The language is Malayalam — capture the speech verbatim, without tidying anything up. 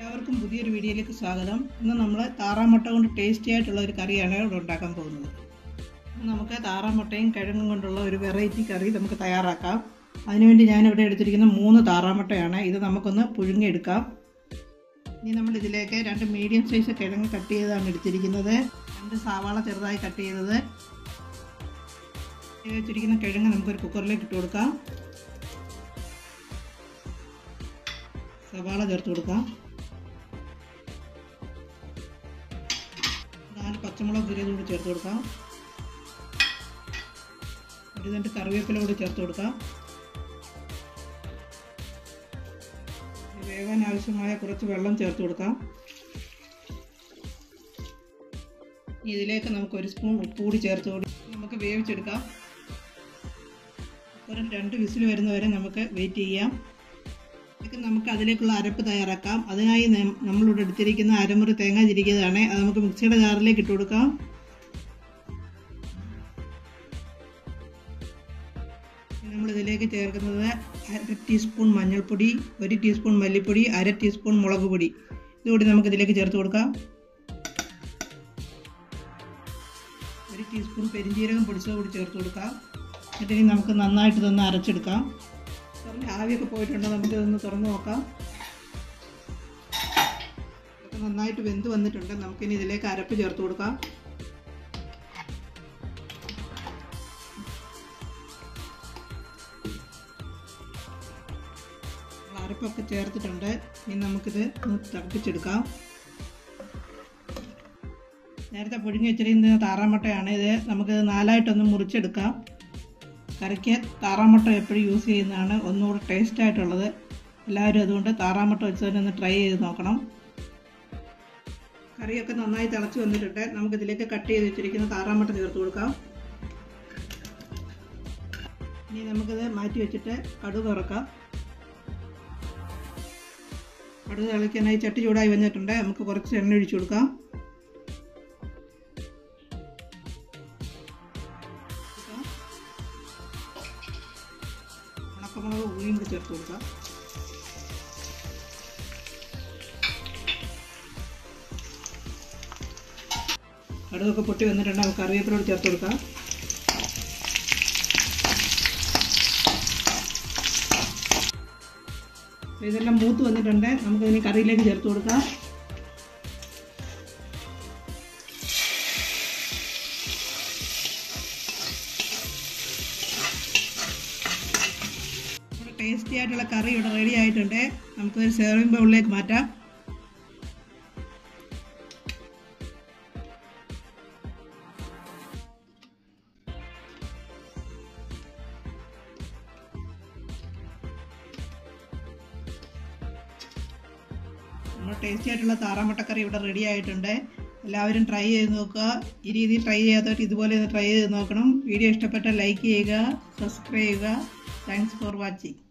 എല്ലാവർക്കും പുതിയൊരു വീഡിയോയിലേക്ക് സ്വാഗതം. ഇന്ന് നമ്മൾ താറാമുട്ട കൊണ്ട് ടേസ്റ്റി ആയിട്ടുള്ള ഒരു കറിയാണ് ഇവിടെ ഉണ്ടാക്കാൻ പോകുന്നത്. നമുക്ക് താറാമുട്ടയും കിഴങ്ങും കൊണ്ടുള്ള ഒരു വെറൈറ്റി കറി നമുക്ക് തയ്യാറാക്കാം. അതിനുവേണ്ടി ഞാനിവിടെ എടുത്തിരിക്കുന്ന മൂന്ന് താറാമുട്ടയാണ്. ഇത് നമുക്കൊന്ന് പുഴുങ്ങിയെടുക്കാം. ഇനി നമ്മൾ ഇതിലേക്ക് രണ്ട് മീഡിയം സൈസ് കിഴങ്ങ് കട്ട് ചെയ്താണ് എടുത്തിരിക്കുന്നത്. രണ്ട് സവാള ചെറുതായി കട്ട് ചെയ്തത്. വെച്ചിരിക്കുന്ന കിഴങ്ങ് നമുക്കൊരു കുക്കറിലേക്ക് ഇട്ട് കൊടുക്കാം. സവാള ചേർത്ത് കൊടുക്കാം. നാല് പച്ചമുളക് കീറിയത് കൂടി ചേർത്ത് കൊടുക്കാം. ഒരു രണ്ട് കറിവേപ്പില കൂടി ചേർത്ത് കൊടുക്കാം. വേവാൻ ആവശ്യമായ കുറച്ച് വെള്ളം ചേർത്ത് കൊടുക്കാം. ഇതിലേക്ക് നമുക്ക് ഒരു സ്പൂൺ ഉപ്പ് കൂടി ചേർത്ത് കൂടി നമുക്ക് വേവിച്ചെടുക്കാം. ഒരു രണ്ട് വിസിൽ വരുന്നവരെ നമുക്ക് വെയിറ്റ് ചെയ്യാം. നമുക്ക് അതിലേക്കുള്ള അരപ്പ് തയ്യാറാക്കാം. അതിനായി നമ്മളിവിടെ എടുത്തിരിക്കുന്ന അരമുറി തേങ്ങ ചിരിക്കുന്നതാണ്. അത് നമുക്ക് മിക്സിയുടെ ജാറിലേക്ക് ഇട്ട് കൊടുക്കാം. നമ്മളിതിലേക്ക് ചേർക്കുന്നത് അര ടീസ്പൂൺ മഞ്ഞൾപ്പൊടി, ഒരു ടീസ്പൂൺ മല്ലിപ്പൊടി, അര ടീസ്പൂൺ മുളക് പൊടി. ഇതുകൂടി നമുക്കിതിലേക്ക് ചേർത്ത് കൊടുക്കാം. ഒരു ടീസ്പൂൺ പെരിഞ്ജീരകം പൊടിച്ചത് കൂടി ചേർത്ത് കൊടുക്കാം. എന്നിട്ട് നമുക്ക് നന്നായിട്ട് ഇതൊന്ന് അരച്ചെടുക്കാം. ആവിയൊക്കെ പോയിട്ടുണ്ട്. നമുക്കിതൊന്ന് തുറന്ന് നോക്കാം. ഇതൊക്കെ നന്നായിട്ട് വെന്ത് വന്നിട്ടുണ്ട്. നമുക്കിനി ഇതിലേക്ക് അരപ്പ് ചേർത്ത് കൊടുക്കാം. അരപ്പൊക്കെ ചേർത്തിട്ടുണ്ട്. ഇനി നമുക്കിത് തിളപ്പിച്ചെടുക്കാം. നേരത്തെ പുഴുങ്ങി വെച്ചിരിക്കുന്ന താറാമുട്ടയാണ്. ഇത് നമുക്ക് നാലായിട്ടൊന്ന് മുറിച്ചെടുക്കാം. കറിക്ക് താറാമുട്ട എപ്പോഴും യൂസ് ചെയ്യുന്നതാണ് ഒന്നുകൂടെ ടേസ്റ്റ് ആയിട്ടുള്ളത്. എല്ലാവരും അതുകൊണ്ട് താറാമുട്ട വെച്ചതിന് ഒന്ന് ട്രൈ ചെയ്ത് നോക്കണം. കറിയൊക്കെ നന്നായി തിളച്ച് വന്നിട്ടുണ്ട്. നമുക്കിതിലേക്ക് കട്ട് ചെയ്ത് വെച്ചിരിക്കുന്ന താറാമുട്ട ചേർത്ത് കൊടുക്കാം. ഇനി നമുക്കിത് മാറ്റി വെച്ചിട്ട് കടുക് വറക്കാം. കടുക് തിളയ്ക്കാനായി ചട്ടി ചൂടായി വന്നിട്ടുണ്ട്. നമുക്ക് കുറച്ച് എണ്ണ ഒഴിച്ചു കൊടുക്കാം. ഉണക്കമുളക് ഉള്ളിയും കൂടി ചേർത്ത് കൊടുക്കാം. കടുകൊക്കെ പൊട്ടി വന്നിട്ടുണ്ട്. നമുക്ക് കറിവേപ്പില ചേർത്ത് കൊടുക്കാം. ഇതെല്ലാം മൂത്ത് വന്നിട്ടുണ്ട്. നമുക്കിതിന് കറിയിലേക്ക് ചേർത്ത് കൊടുക്കാം. ടേസ്റ്റി ആയിട്ടുള്ള കറി ഇവിടെ റെഡി ആയിട്ടുണ്ട്. നമുക്കൊരു സെർവിംഗ് ബൗളിലേക്ക് മാറ്റാം. നമ്മുടെ ടേസ്റ്റി ആയിട്ടുള്ള താറാമുട്ടക്കറി ഇവിടെ റെഡി ആയിട്ടുണ്ട്. എല്ലാവരും ട്രൈ ചെയ്ത് നോക്കുക. ഈ രീതിയിൽ ട്രൈ ചെയ്യാത്തവർ ഇതുപോലെ ഒന്ന് ട്രൈ ചെയ്ത് നോക്കണം. വീഡിയോ ഇഷ്ടപ്പെട്ടാൽ ലൈക്ക് ചെയ്യുക, സബ്സ്ക്രൈബ് ചെയ്യുക. Thanks for watching.